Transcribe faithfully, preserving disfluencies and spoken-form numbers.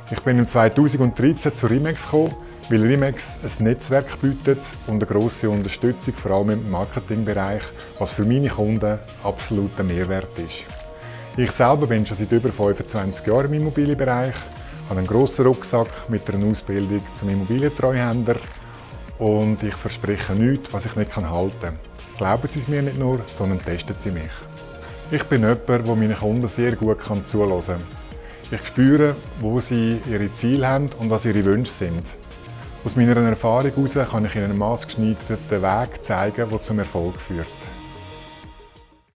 Ich bin im zweitausenddreizehn zu Rimex gekommen, weil Rimex ein Netzwerk bietet und eine grosse Unterstützung, vor allem im Marketingbereich, was für meine Kunden absolut ein Mehrwert ist. Ich selber bin schon seit über fünfundzwanzig Jahren im Immobilienbereich, habe einen grossen Rucksack mit einer Ausbildung zum Immobilientreuhänder und ich verspreche nichts, was ich nicht halten kann. Glauben Sie es mir nicht nur, sondern testen Sie mich. Ich bin jemand, der meine Kunden sehr gut zuhören kann. Ich spüre, wo sie ihre Ziele haben und was ihre Wünsche sind. Aus meiner Erfahrung heraus kann ich ihnen einen maßgeschneiderten Weg zeigen, der zum Erfolg führt.